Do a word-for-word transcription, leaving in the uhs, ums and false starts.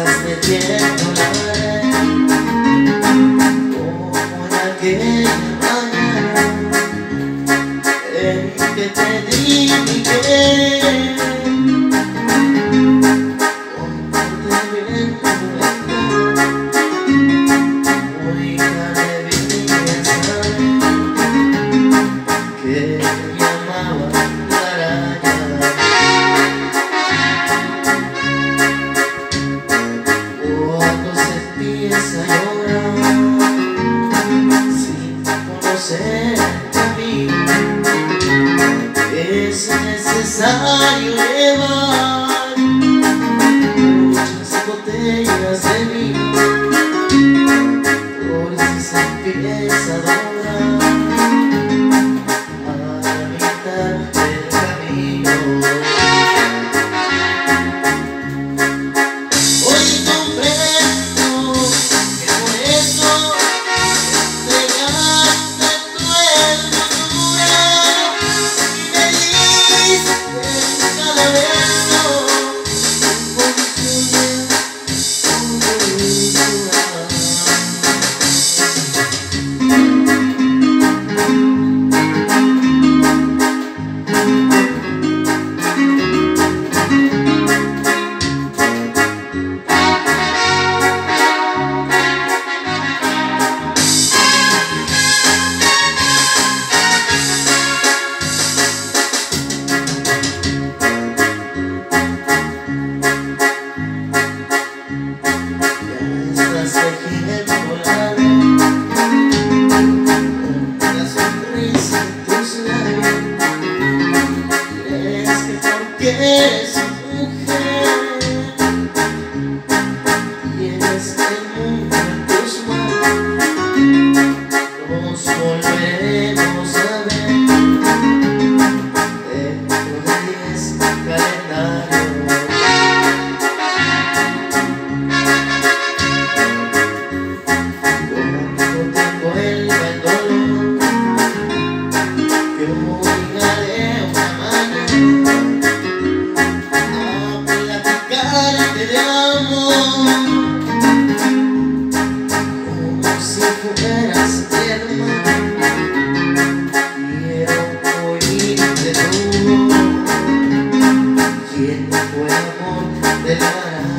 hace tiempo la haré, como en aquella mañana en que te di mi querer. Compórtate bien, muy tarde vine a saber que me amaba la araña. Cuando se empieza a llorar sin conocerte a mí, es necesario llevar muchas botellas de vino, por si se empieza a doblar a la mitad del camino. Hoy comprendo que por eso entregaste tu hermosura y me diste cada beso con dulzura. Estás tejiendo la ley, una sonrisa en tus labios. Crees que porque eres mujer tienes el mundo en tus manos. Nos volveremos a ver dentro de diez calendarios. Como si fueras mi hermana, quiero oír de tu voz, lleno fue amor de la